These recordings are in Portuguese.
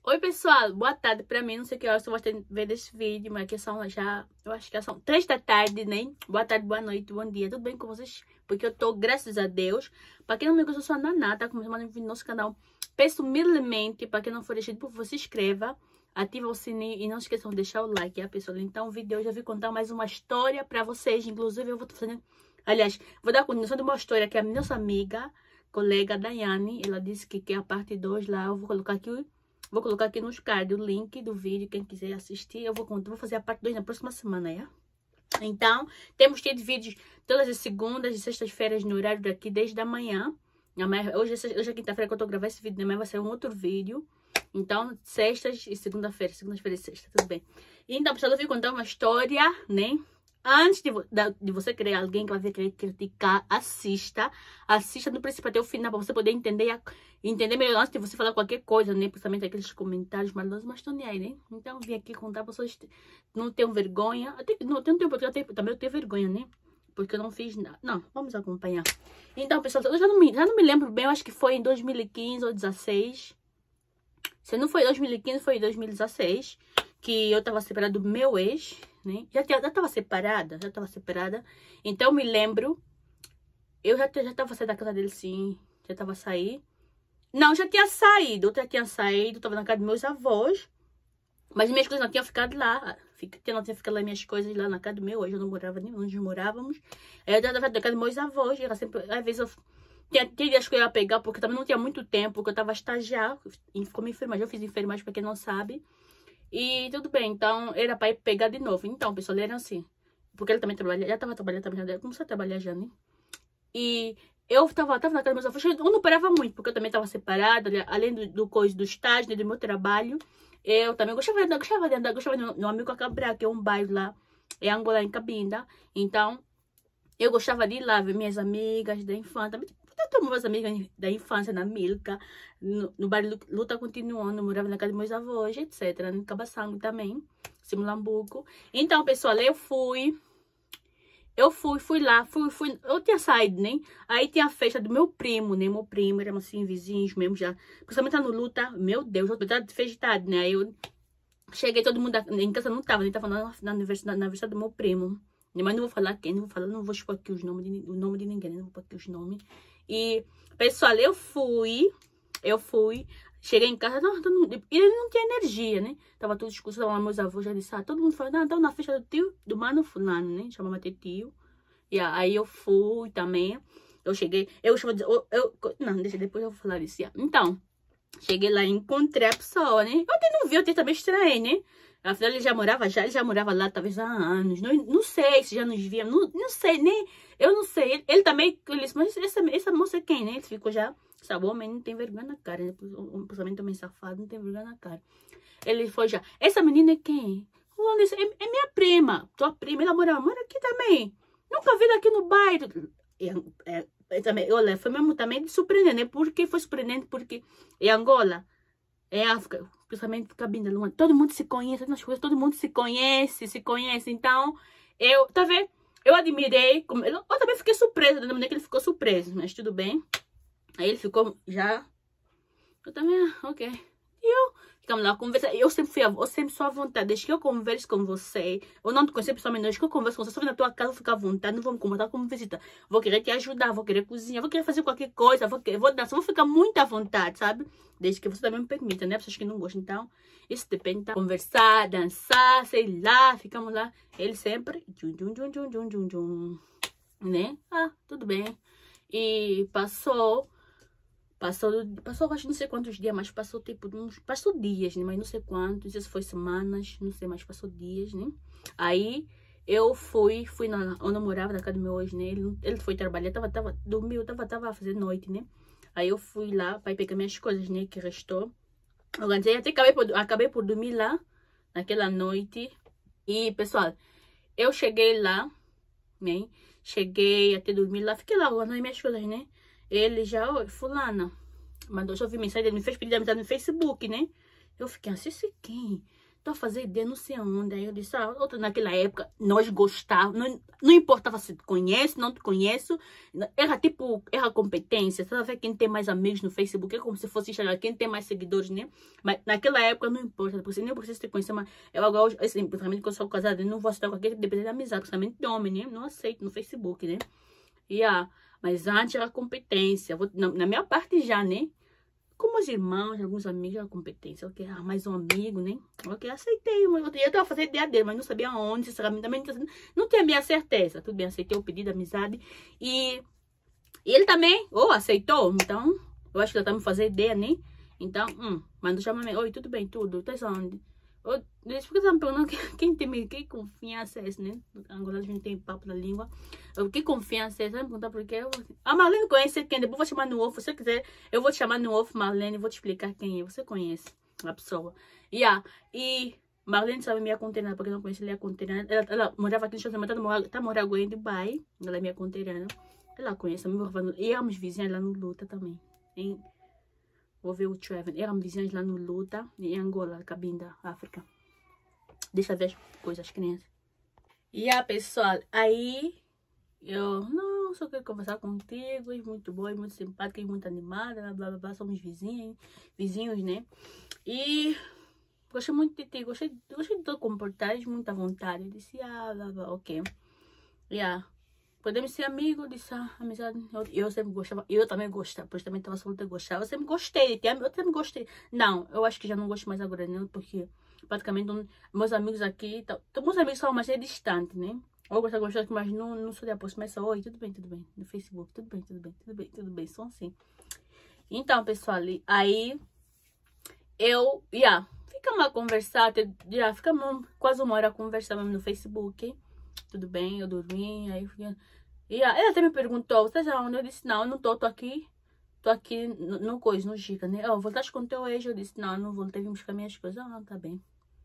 Oi pessoal, boa tarde pra mim, não sei que horas você vai ver desse vídeo, mas aqui são já, eu acho que são 3 da tarde, né? Boa tarde, boa noite, bom dia, tudo bem com vocês? Porque eu tô, graças a Deus. Pra quem não me conhece, eu sou a Naná, tá começando um vídeo no nosso canal. Peço humildemente, pra quem não for inscrito, por favor, se inscreva, ativa o sininho e não esqueçam de deixar o like, pessoal? Então o vídeo de hoje eu vou contar mais uma história pra vocês, inclusive eu vou fazendo, aliás, vou dar a continuação de uma história que a nossa amiga, colega Daiane, ela disse que quer a parte 2 lá, eu vou colocar aqui nos cards o link do vídeo, quem quiser assistir. Eu vou fazer a parte 2 na próxima semana, Então, temos tido vídeos todas as segundas e sextas-feiras no horário daqui, desde a manhã. Hoje é quinta-feira que eu tô gravando esse vídeo, amanhã vai ser um outro vídeo. Então, sextas e segunda-feira e sexta, tudo bem. Então, pessoal, eu vou contar uma história, né? Antes de você querer alguém que vai querer criticar, assista do princípio até o final, para você poder entender melhor antes de você falar qualquer coisa, né? Principalmente aqueles comentários maldosos, mas estão nem aí, né? Então, eu vim aqui contar para vocês, não tenham vergonha. Não tenho tempo, porque também eu tenho vergonha, né? Porque eu não fiz nada. Não, vamos acompanhar. Então, pessoal, eu já não me lembro bem, eu acho que foi em 2015 ou 2016. Se não foi 2015, foi em 2016. Que eu tava separada do meu ex, né? Já tava separada. Então, eu me lembro. Eu já tava saindo da casa dele, sim. Já tava saindo. Não, já tinha saído. Tava na casa dos meus avós. Mas minhas coisas não tinham ficado lá. Não tinha ficado lá minhas coisas lá na casa do meu ex. Eu não morava nem onde morávamos. Eu já tava na casa dos meus avós. Era sempre, às vezes eu tinha dias que eu ia pegar, porque também não tinha muito tempo, porque eu tava estagiando. Como enfermagem, eu fiz enfermagem, pra quem não sabe. E tudo bem, então era pra ir pegar de novo. Então, pessoal, era assim. Porque ele também trabalha, já tava trabalhando também, começou a trabalhar já, né? E eu tava na casa dos meus avós, eu não parava muito, porque eu também tava separada, além do coisa do estágio, né, do meu trabalho. Eu também gostava de andar no Amigo Cabral, que é um bairro lá, é Angola, em Cabinda. Então, eu gostava de ir lá ver minhas amigas da infância. Todas minhas amigas da infância, na Milka, no bairro Luta Continuando, morava na casa dos meus avós, etc. No Cabaçango também, Simulambuco. Então, pessoal, eu fui lá, eu tinha saído, né? Aí tinha a festa do meu primo, né? Meu primo, éramos assim, vizinhos mesmo já. Principalmente lá no Luta, meu Deus, eu tava de festado, né? Aí eu cheguei, todo mundo em casa não tava, né? Tava na aniversário do meu primo. Mas não vou falar quem, não vou expor aqui o nome de ninguém, não vou expor aqui os nomes. E, pessoal, eu fui, cheguei em casa, e ele não tinha energia, né? Tava tudo escuro, tava lá meus avós, já disse, todo mundo falou, não, então na festa do mano fulano, né? Chamava de tio. E aí eu fui também, eu cheguei, não, deixa, depois eu vou falar isso, Então, cheguei lá e encontrei a pessoa, né? Eu até não vi, eu até também estranhei, né? Afinal, ele já morava lá, talvez há anos. Não sei se já nos via, não sei, nem. Eu não sei. Ele também, ele disse, mas essa moça é quem, né? Ele ficou já, sabe, o homem não tem vergonha na cara, né? O pensamento também safado, não tem vergonha na cara. Ele foi já, essa menina é quem? Eu disse, é minha prima, tua prima, ela mora aqui também. Nunca vi ela aqui no bairro. Também, olha, foi mesmo também surpreendente, né? Por que foi surpreendente? Porque é Angola. É África, principalmente Cabinda, todo mundo se conhece, nas coisas, todo mundo se conhece. Então, tá vendo? Eu admirei, eu também fiquei surpresa, da maneira que ele ficou surpreso, mas tudo bem. Aí ele ficou já, eu também, ok. E ficamos lá conversando. Eu sempre sou à vontade, desde que eu converso com você, eu não te conheço pessoalmente, desde que eu converso com você, só na tua casa, eu fico à vontade, não vou me incomodar como visita. Vou querer te ajudar, vou querer cozinhar, vou querer fazer qualquer coisa, vou dançar, vou ficar muito à vontade, sabe? Desde que você também me permita, né? Pessoas que não gostam, então, isso depende, tá? Conversar, dançar, sei lá, ficamos lá. Ele sempre, né? Tudo bem. E passou, acho não sei quantos dias, mas passou tipo, passou dias, né? Mas não sei quantos, não sei se foi semanas, não sei, mas passou dias, né? Aí eu fui onde eu morava, na casa do meu ex, né? Ele foi trabalhar, dormiu, tava fazendo noite, né? Aí eu fui lá para pegar minhas coisas, né? Que restou. Organizei, até acabei por dormir lá, naquela noite. E, pessoal, eu cheguei lá, né? Cheguei até dormir lá, fiquei lá, organizei minhas coisas, né? Ele já, oi, fulana, mandou, já vi mensagem, ele me fez pedir amizade no Facebook, né? Eu fiquei assim, quem? tô a fazer ideia, não sei onde. Aí eu disse, outra, naquela época, nós gostávamos, não importava se te conhece, não te conheço. Era tipo, era competência. Você sabe quem tem mais amigos no Facebook? É como se fosse Instagram, quem tem mais seguidores, né? Mas naquela época não importa, porque nem precisa te conhecer, mas eu agora, assim, principalmente quando eu sou casada, eu não vou aceitar qualquer dependente de amizade, principalmente de homem, né? Não aceito no Facebook, né? Mas antes era competência. Na minha parte já, né? Como os irmãos, alguns amigos, era competência. Ok, mais um amigo, né? Ok, aceitei. Eu tava fazendo ideia dele, mas não sabia onde, sinceramente. Também não tinha minha certeza. Tudo bem, aceitei o pedido de amizade. E ele também, aceitou. Então, eu acho que ele tá me fazendo ideia, né? Então, mandou chamar me. Oi, tudo bem, tudo? Tá onde? Por que você me perguntando quem confiança é esse, né? Agora a gente tem papo na língua. Que confiança é essa? Vai me perguntar por quê? A Marlene conhece quem? Depois eu vou chamar no off. Se você quiser, eu vou te chamar no off, Marlene, e vou te explicar quem é. Você conhece a pessoa. E Marlene sabe minha conterrânea, porque não conhece, ela é a conterrânea. Ela morava aqui no Estados Unidos, tá morando agora em Dubai. Ela é minha conterrânea. Ela conhece, e éramos vizinhas lá no Luta também. Vou ver o Trevor. Éramos vizinhos lá no Luta, em Angola, Cabinda, África. Deixa eu ver as coisas, as crianças. Pessoal, aí eu só quero conversar contigo. É muito boa, muito simpática, muito animada, blá blá blá. Somos vizinhos, né? E gostei muito de ti, gostei de teu comportar, muita vontade. Eu disse, blá blá, ok. Podemos ser amigos, disse, amizade. Eu sempre gostava, eu também gostava, pois também estava solteira, eu gostava. Eu sempre gostei de ti, eu sempre gostei. Não, eu acho que já não gosto mais agora, né? Porque praticamente meus amigos aqui, meus amigos são mais distantes, né? Eu gosto de gostar, mas não sou de aproximar, só oi, tudo bem, no Facebook, tudo bem, são assim. Então, pessoal, aí eu, ficamos a conversar, ficamos quase uma hora a conversar mesmo no Facebook. Tudo bem, eu dormi, aí ela até me perguntou, você já onde? Eu disse, não, eu não tô aqui no coisa, no Giga, né? Voltaste com teu ex? Eu disse, não voltei, vim buscar minhas coisas. Tá bem.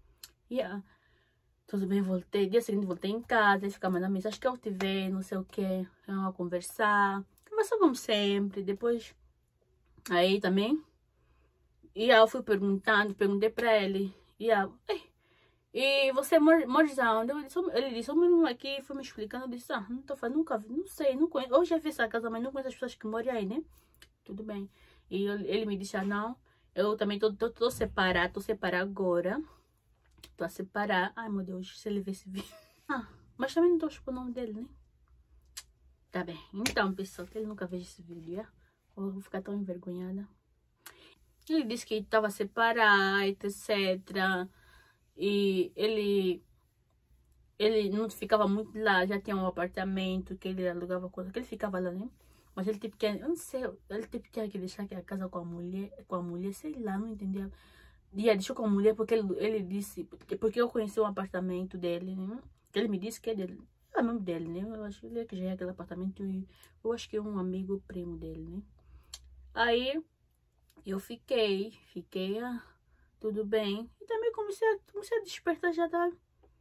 Tudo bem, voltei. Dia seguinte voltei em casa, ficava mandando mensagem que eu te ver, não sei o que, a conversar como sempre. Depois, aí também, eu fui perguntei pra ele, e você mora onde? Ele disse, eu moro aqui, foi me explicando. Eu disse, não tô fazendo, nunca vi, não sei, não conheço. Eu já vi essa casa, mas não conheço as pessoas que moram aí, né? Tudo bem. E ele me disse, não, eu também tô separada, agora. Tô a separar. Ai, meu Deus, se ele ver esse vídeo. Mas também não tô expondo o nome dele, né? Tá bem. Então, pessoal, que ele nunca veja esse vídeo, eu vou ficar tão envergonhada. Ele disse que tava separado, etc. E ele não ficava muito lá, já tinha um apartamento que ele alugava coisa, que ele ficava lá, né? Mas ele tipo que, eu não sei, ele tipo tinha que deixar que a casa com a mulher, sei lá, não entendia. Deixou com a mulher porque ele disse, porque eu conheci o apartamento dele, né? Ele me disse que é dele, é o nome dele, né? Eu acho que já é aquele apartamento, e eu acho que é um amigo primo dele, né? Aí eu fiquei, tudo bem. E também comecei a despertar, já tá.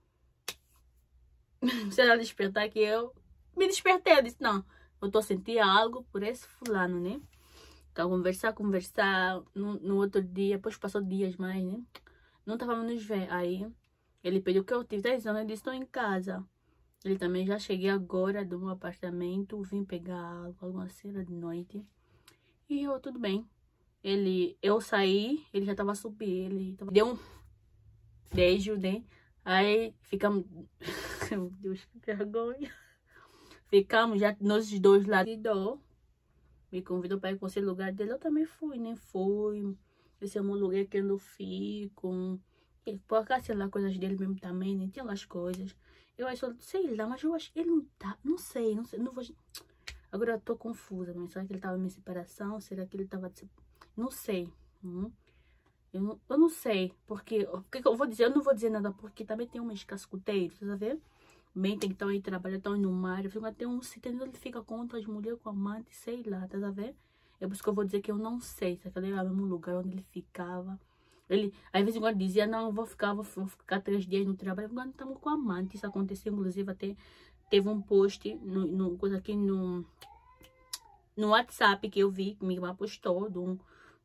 Comecei a despertar que eu me despertei. Eu disse, não, eu tô sentindo algo por esse fulano, né? Então, conversar. No outro dia, depois passou dias mais, né? Não tava nos ver. Aí ele pediu que eu tive 10 anos. Eu disse, estou em casa. Ele também já cheguei agora do meu apartamento. Vim pegar água, alguma cena de noite. E eu, tudo bem. Eu saí, ele já tava subindo, deu um beijo, né? Aí ficamos, meu Deus, que vergonha. Ficamos já nós dois lá. Me convidou para ir com esse lugar dele, eu também fui, né? Esse é um lugar que eu não fico. E por acaso, sei lá, coisas dele mesmo também, né? Tinha lá as coisas. Eu acho, sei lá, mas eu acho que ele não tá, não sei, não vou... Agora eu tô confusa, mas será que ele tava em minha separação? Será que ele tava... Não sei. Eu não sei. Porque eu vou dizer? Eu não vou dizer nada, porque também tem umas cascuteiros, tá vendo? Bem, tem que estar aí trabalhando, estão no mar. Até um sítio onde ele fica com outras mulheres, com amante, sei lá, tá vendo? É por isso que eu vou dizer que eu não sei se aquele era o mesmo lugar onde ele ficava. Ele, às vezes, quando dizia, não, vou ficar 3 dias no trabalho. Agora estamos com amante. Isso aconteceu, inclusive, até teve um post coisa aqui no WhatsApp que eu vi, que minha irmã postou,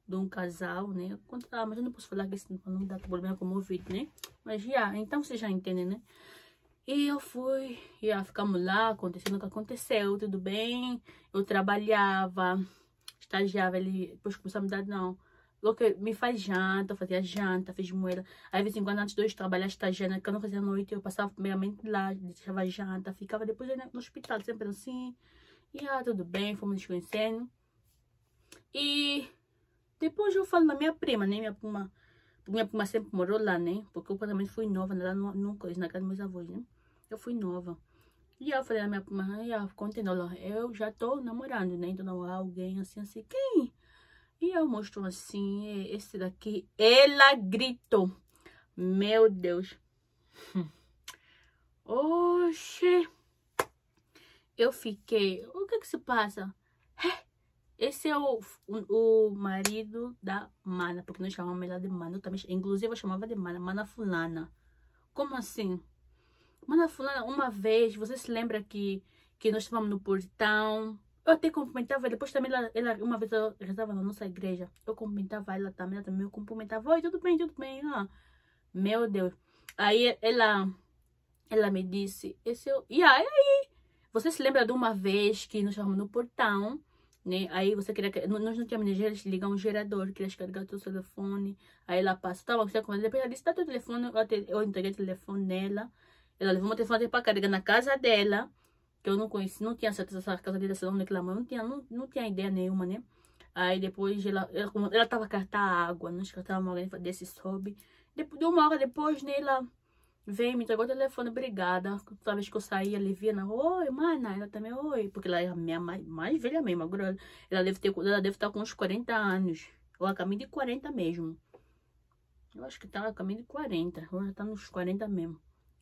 de um casal, né? Mas eu não posso falar que isso não dá problema com o meu vídeo, né? Mas, então vocês já entendem, né? E eu fui, ficamos lá, acontecendo o que aconteceu, tudo bem. Eu trabalhava, estagiava, ele depois começou a me dar, não. Me faz janta, eu fazia janta, fiz moeda. Aí, de vez em quando, antes de eu trabalhar estagiando, que eu não fazia noite, eu passava primeiramente lá, deixava janta, ficava depois no hospital, sempre assim. E, tudo bem, fomos nos conhecendo. E depois eu falo da minha prima, né? Minha prima sempre morou lá, né? Porque eu também fui nova, lá na casa dos meus avós, né? Eu fui nova. E eu falei à minha prima, continuou, eu já tô namorando, né? Então, alguém assim, quem? E eu mostro assim, esse daqui. Ela gritou. Meu Deus. Oxê. Eu fiquei, o que que se passa? Esse é o marido da Mana, porque nós chamamos ela de Mana. Eu também, inclusive, eu chamava de Mana, Mana fulana. Como assim? Mana fulana, uma vez, você se lembra que nós estávamos no portão? Eu até cumprimentava, depois também ela uma vez eu estava na nossa igreja, eu cumprimentava ela também eu cumprimentava, oi, tudo bem, meu Deus. Aí ela me disse, e aí, você se lembra de uma vez que nós estávamos no portão, né? Aí você queria, nós não tínhamos energia, eles ligam um gerador, queria descarregar o teu telefone, aí ela passa, depois ela disse, tá teu telefone, eu entreguei o telefone nela, ela levou meu telefone para carregar na casa dela, que eu não conheci, não tinha certeza se a casa dele era onde ela mãe, não tinha ideia nenhuma, né? Aí depois ela tava a cartar água, nós cartávamos alguém desse sobe. Depois, de uma hora depois, né, ela veio, me entregou o telefone, obrigada. Toda vez que eu saía, ela via, oi, mana, ela também, oi. Porque ela é a minha mais velha mesmo, agora ela deve estar com uns 40 anos, ou a caminho de 40 mesmo. Eu acho que tá a caminho de 40, agora tá nos 40 mesmo,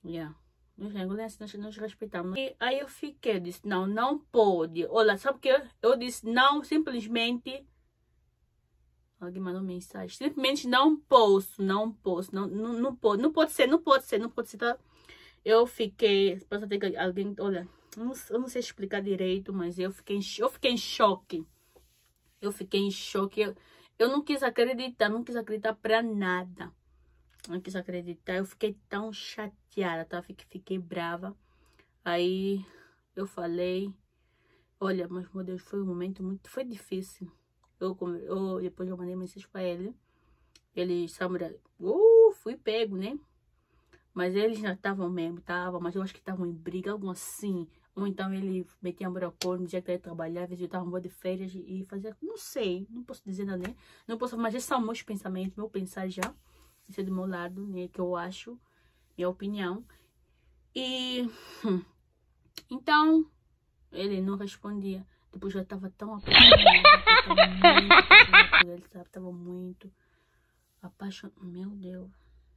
Nós respeitamos. E aí eu disse, não pode. Olha, sabe o que? Eu disse, não, simplesmente. Alguém mandou mensagem. Simplesmente não posso, não pode ser, tá? Eu fiquei, posso ter que alguém, olha, eu não sei explicar direito, mas eu fiquei em choque. Eu fiquei em choque. Eu não quis acreditar, pra nada. Não quis acreditar, eu fiquei tão chateada, tá? Fiquei brava. Aí eu falei, olha, mas meu Deus, foi um momento foi difícil. Depois eu mandei mensagem pra ele. Eles, sabe, fui pego, né? Mas eles já estavam mesmo, mas eu acho que estavam em briga, algo assim. Ou então ele metia buracão no dia que ele ia trabalhar, visitava de férias e fazia, não sei, não posso dizer nada, né? Não posso, mas esses são meus pensamentos, meu pensar já. Isso é do meu lado, né? Que eu acho, minha opinião. E então ele não respondia. Depois eu tava tão apaixonada. Ele sabe, tava muito apaixonada. Meu Deus.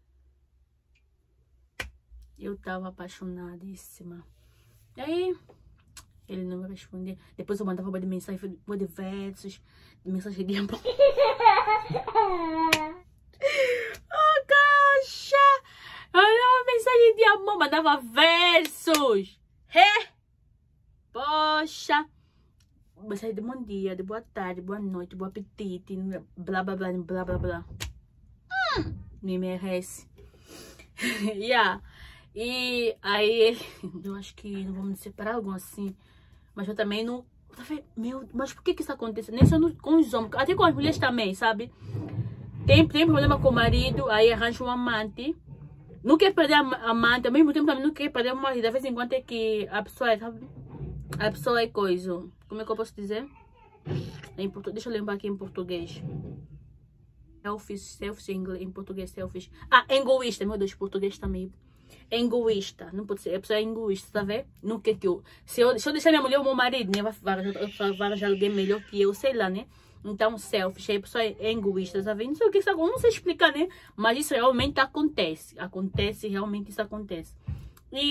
Eu tava apaixonadíssima. E aí ele não me respondia. Depois eu mandava de mensagem, de versos, de mensagem de amor. Mensagem de amor, mandava versos. Poxa. Mensagem de bom dia, de boa tarde, boa noite, bom apetite, blá blá blá, blá blá blá. Me merece. E aí eu acho que não vamos nos separar, algo assim. Mas eu também não. Mas por que isso acontece? Nem só com os homens, até com as mulheres também, sabe? Tem problema com o marido, aí arranja um amante. Não quer perder a amante, ao mesmo tempo também não quer perder o marido. Às vezes enquanto é que a pessoa é, sabe? A pessoa é coisa. Como é que eu posso dizer? Deixa eu lembrar aqui em português. Selfish em português, selfish. Egoísta, meu Deus, português também. Egoísta, não pode ser. A pessoa é egoísta, tá vendo? Não quer que eu. Se eu deixar minha mulher ou meu marido, né? Vai arranjar alguém melhor que eu, sei lá, né? Então, selfish, a pessoa é egoísta, tá vendo? Não sei o que isso acontece, não sei explicar, né? Mas isso realmente acontece. Realmente isso acontece. E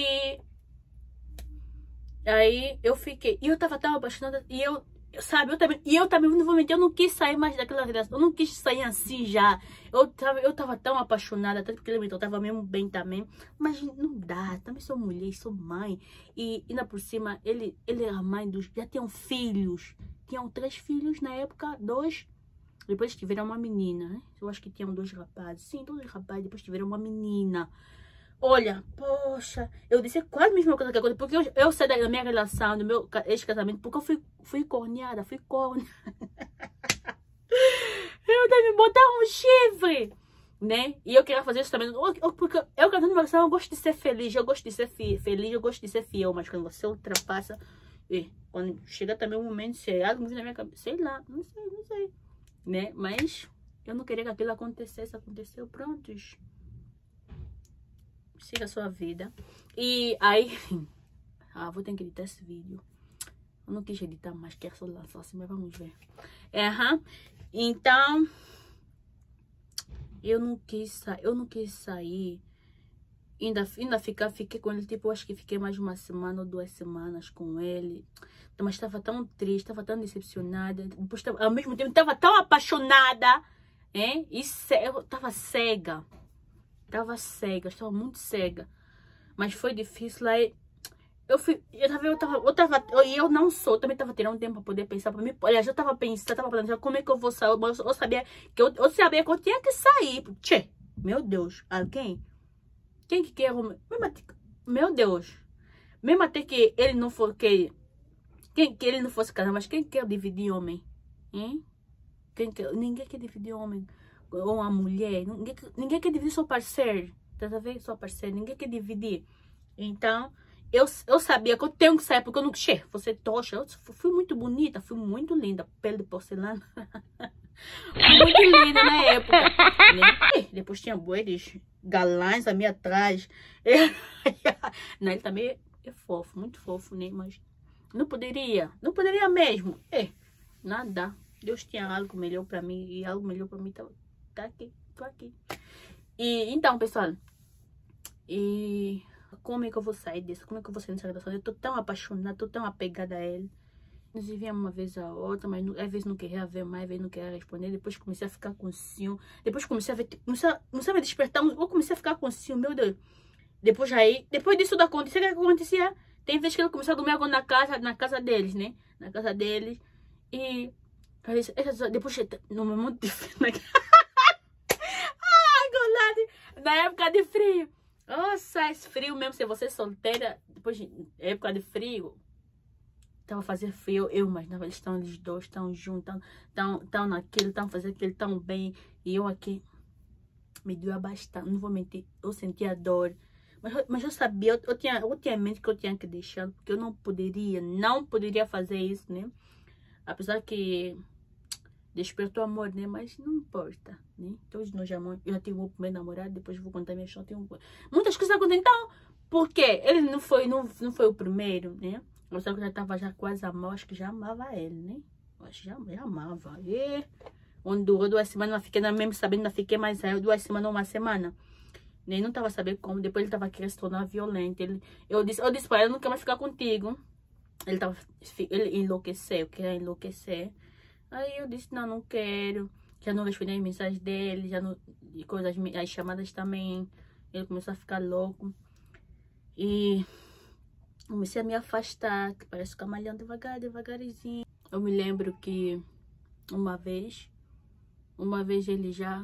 aí eu fiquei, e eu tava tão apaixonada, e eu também, não vou mentir, eu não quis sair mais daquela relação, eu não quis sair assim já. Eu tava tão apaixonada, tanto porque ele me tratava mesmo bem também, mas não dá, também sou mulher, sou mãe, e ainda por cima, ele era mãe já tinham filhos. Tinham 3 filhos na época, 2. Depois tiveram uma menina, né? Eu acho que tinham 2 rapazes. Sim, 2 rapazes. Depois tiveram uma menina. Olha, poxa, eu disse quase a mesma coisa que agora. Porque eu saí da minha relação, do meu ex-casamento, porque eu fui corneada, fui corna. Eu dei me botar um chifre, né? E eu queria fazer isso também. Porque eu cantando uma canção, eu gosto de ser feliz, eu gosto de ser feliz, eu gosto de ser fiel. Mas quando você ultrapassa, quando chega também um momento, se algo me vem na minha cabeça, sei lá, não sei, né? Mas eu não queria que aquilo acontecesse, aconteceu, prontos. Siga a sua vida. E aí, vou ter que editar esse vídeo. Eu não quis editar mais, quero só lançar assim, mas vamos ver. Então, eu não quis sair. Fiquei com ele, tipo, eu acho que fiquei mais 1 semana ou 2 semanas com ele. Mas estava tão triste, estava tão decepcionada. Depois, ao mesmo tempo, estava tão apaixonada, hein? E eu estava cega. Estava muito cega. Mas foi difícil. Aí eu não sou, também tava tirando tempo para poder pensar para mim. Olha, já tava pensando, tava planejando como é que eu vou sair. Eu sabia que eu tinha que sair. Tchê, meu Deus, alguém? Quem que quer? Meu Deus. Mesmo até que ele não for que ele não fosse casar, mas quem quer dividir homem? Hein? Ninguém quer dividir homem ou uma mulher. Ninguém quer dividir seu parceiro. Tá vendo? Seu parceiro, ninguém quer dividir. Então, eu sabia que eu tenho que sair, porque eu não... Você tocha. Eu fui muito bonita, fui muito linda. Pele de porcelana. Fui muito linda na época. Né? Depois tinha bueires galãs a mim atrás. Não, ele também é fofo, muito fofo, né? Mas não poderia mesmo. Nada. Deus tinha algo melhor pra mim. E algo melhor pra mim tá aqui. Tô aqui. E então, pessoal. E como é que eu vou sair disso? Como é que eu vou sair dessa relação? Eu tô tão apaixonada, tô tão apegada a ele. Nós vivíamos uma vez a outra, mas às vezes não queria ver mais, às vezes não queria responder. Depois comecei a ficar com ciúme. Depois comecei a ver, comecei a me despertar. Eu comecei a ficar com ciúme, meu Deus. Depois disso tudo aconteceu, o que acontecia? Tem vezes que ele começou a dormir agora na casa deles, né? Na casa deles. E depois, no momento de frio, na época de frio. Nossa, esse frio mesmo, se você é solteira, depois de época de frio, tava fazendo frio, eu imaginava, eles dois, estão juntos, estão naquilo, estão fazendo aquilo tão bem, e eu aqui, me doía bastante, não vou mentir, eu sentia dor, mas eu sabia, eu tinha em mente que eu tinha que deixar, porque eu não poderia fazer isso, né, apesar que despertou amor, né? Mas não importa, né? Todos nós já amamos. Eu já tive o meu primeiro namorado, depois vou contar minha história. Muitas coisas acontecem. Então, por quê? Ele não foi o primeiro, né? Eu só que já tava quase amando, acho que já amava ele, né? Eu acho que já amava. E onde durou 2 semanas, não fiquei mesmo sabendo, não fiquei mais 2 semanas ou 1 semana. Nem não tava sabendo como. Depois ele tava querendo se tornar violento. Eu disse para ele, eu não quero mais ficar contigo. Ele enlouqueceu, queria enlouquecer. Aí eu disse, não quero. Já não respondi as mensagens dele, as chamadas também. Ele começou a ficar louco. E comecei a me afastar, que parece ficar malhando devagarzinho. Eu me lembro que uma vez ele já...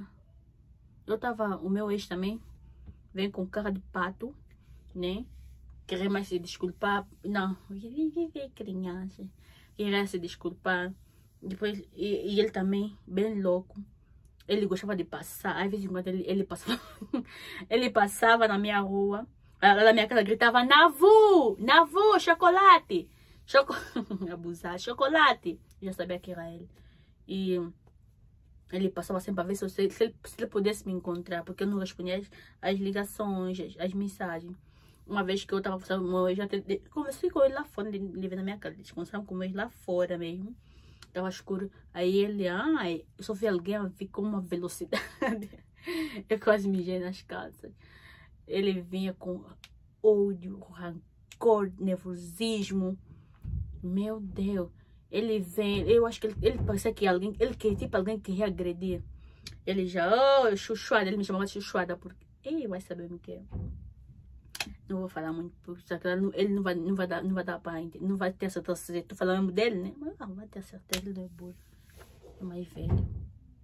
o meu ex também, vem com cara de pato, né? Queria mais se desculpar. Não, criança. Queria se desculpar. Depois, e ele também, bem louco. Ele gostava de passar. Às vezes, quando ele passava, ele passava na minha rua. Na minha casa, gritava, Navu, chocolate. Abusar, chocolate. Eu já sabia que era ele. E ele passava sempre para ver se ele pudesse me encontrar. Porque eu não respondia as ligações, as mensagens. Uma vez que eu tava conversando, eu já conversei com ele lá fora. Ele veio na minha casa. Eles conversaram com ele lá fora mesmo. Tava escuro. Aí ele, eu só vi alguém, ficou uma velocidade. Eu quase mijei nas calças. Ele vinha com ódio, rancor, nervosismo. Meu Deus. Ele vem, eu acho que ele parecia que alguém queria agredir. Ele já, chuchuada, ele me chamava de chuchuada, porque ele vai saber o que é. Não vou falar muito, porque ele não vai dar pra entender, não vai ter certeza. Tô falando dele, né? Mas não vai ter certeza, ele não é burro. É mais velho.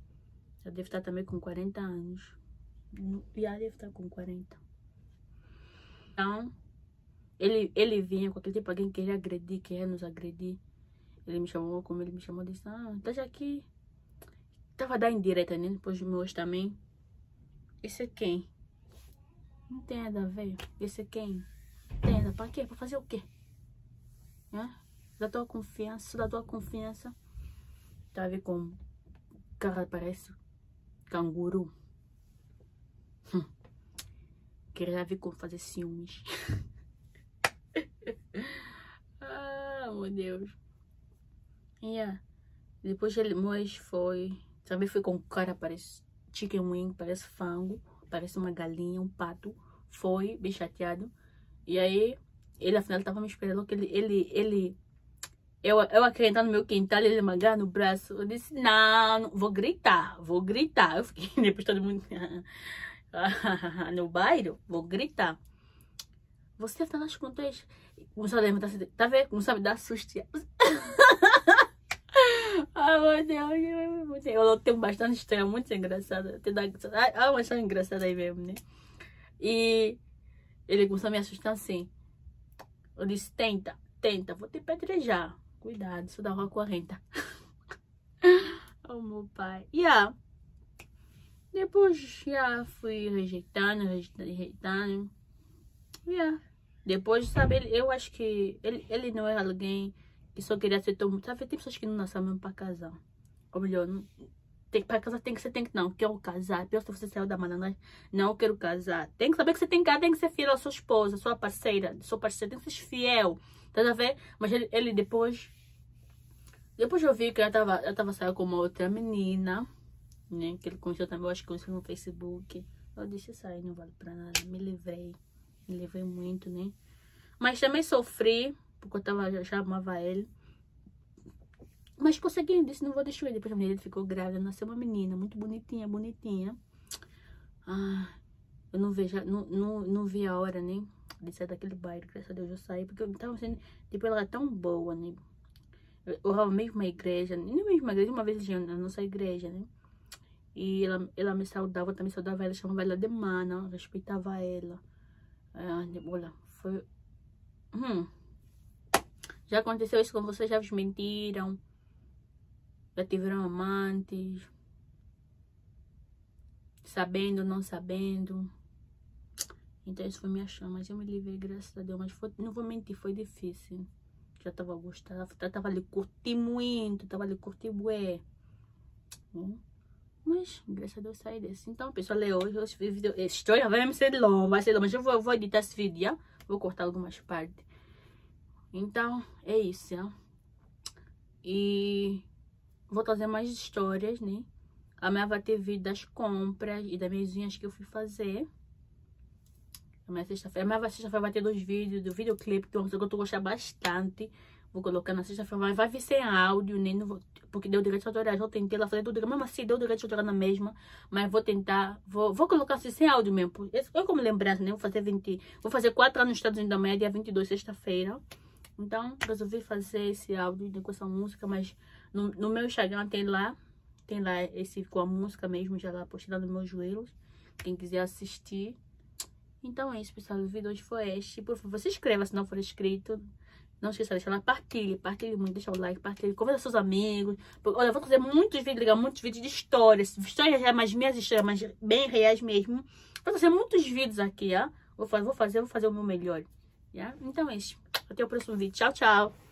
Já deve estar também com 40 anos. Já deve estar com 40. Então, ele vinha com aquele tipo, alguém queria agredir, queria nos agredir. Ele me chamou, como ele me chamou, disse, tá aqui. Tava dando indireta, né? Depois meus também. Esse é quem? Não tem nada a ver. Esse é quem? Tem nada. Pra quê? Pra fazer o quê? Da tua confiança, da tua confiança. Tá a ver com cara, parece canguru. Queria ver como fazer ciúmes. Meu Deus. Depois ele foi. Também foi com cara, parece chicken wing, parece frango, parece uma galinha, um pato. Foi bem chateado. E aí, ele afinal tava me esperando que eu acreditando no meu quintal, ele me agarra no braço. Eu disse, não, vou gritar. Eu fiquei, depois todo mundo no bairro, vou gritar. Você tá nas contas. Começou a levantar, tá vendo? Começou a me dar susto. Meu Deus. Eu tenho bastante história muito engraçada. Uma história engraçada aí mesmo, né? E ele começou a me assustar assim. Eu disse, tenta, vou te pedrejar. Cuidado, isso dá uma 40. Oh, meu pai. Depois, fui rejeitando. Depois, sabe, eu acho que ele não é alguém que só queria ser tão... Sabe, tem pessoas que não nascem mesmo pra casar. Ou melhor, pra casar tem que não, quero casar. Pior se você saiu da malandragem, não quero casar. Tem que saber que você tem que ser fiel à sua esposa, sua parceira, tem que ser fiel. Tá a ver? Mas ele depois eu vi que ela tava saindo com uma outra menina, né? Que ele conheceu também, eu acho que conheceu no Facebook. Eu disse, sai, não vale pra nada. Me livrei muito, né? Mas também sofri, porque eu já amava ele. Mas consegui, disse, não vou deixar ele. Depois a menina ficou grávida, nasceu uma menina, muito bonitinha. Eu não vi a hora, né? De sair daquele bairro, graças a Deus eu saí, porque eu tava sendo, tipo, ela era tão boa, né? Eu era mesmo uma igreja, nem mesmo igreja, uma vez na nossa igreja, né? E ela me saudava, também saudava ela, chamava ela de mana, respeitava ela. Olha, foi... Já aconteceu isso com vocês? Já vos mentiram? Já tiveram amantes? Sabendo, não sabendo? Então isso foi minha chama, mas eu me livrei, graças a Deus. Mas não vou mentir, foi difícil. Já tava gostando, tava ali curtindo muito, bué. Mas, graças a Deus, saí desse. Então, pessoal, hoje a história vai ser longa, mas eu vou editar esse vídeo, vou cortar algumas partes. Então, é isso, E vou trazer mais histórias, né? Amanhã vai ter vídeo das compras e das minhas unhas que eu fui fazer. Amanhã sexta-feira vai ter 2 vídeos do videoclipe, que eu tô gostando bastante. Vou colocar na sexta-feira, mas vai vir sem áudio, né? Não vou, porque deu direito autoral. Eu tentei lá fazer tudo, mesmo assim deu direito autoral na mesma. Mas vou tentar, vou colocar assim sem áudio mesmo. Eu como lembrança, né? Vou fazer 4 anos nos Estados Unidos da manhã, dia 22, sexta-feira. Então, resolvi fazer esse áudio com essa música, mas no meu Instagram tem lá esse com a música mesmo, já lá postei lá nos meus joelhos. Quem quiser assistir. Então é isso, pessoal. O vídeo hoje foi este. Por favor, se inscreva se não for inscrito. Não esqueça de deixar lá, partilhe muito, deixa o like, partilhe, conversa com seus amigos. Olha, eu vou fazer muitos vídeos de histórias mais minhas histórias, mas bem reais mesmo. Vou fazer muitos vídeos aqui, Vou fazer o meu melhor, Então é isso. Até o próximo vídeo. Tchau, tchau.